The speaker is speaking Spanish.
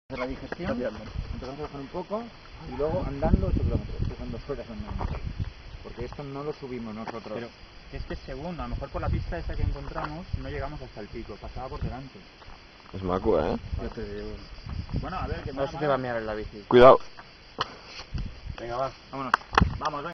hacer la digestión, empezamos a bajar un poco y luego andando 8 kilómetros, que son 2 horas andando. Porque esto no lo subimos nosotros. Pero es que según, a lo mejor por la pista esa que encontramos, no llegamos hasta el pico, pasaba por delante. Es maco, ¿eh? Ya te digo. Bueno, a ver, que No sé si va a mirar en la bici. Cuidado. Venga, va. Vámonos. Vamos, venga.